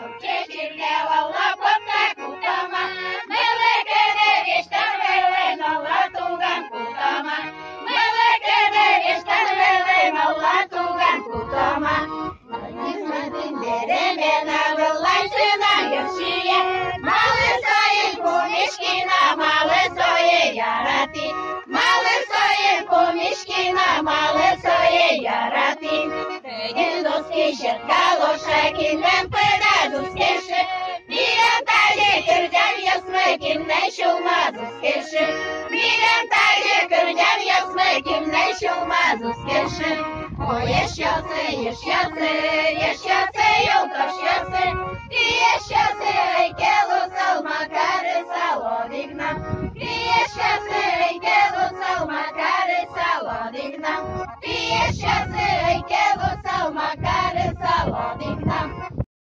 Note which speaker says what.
Speaker 1: Кінем переду скиши, мірям талі кирдям ясми, кінне шумазу скиши, мірям талі кирдям ясми, кінне шумазу скиши. О, є щоси,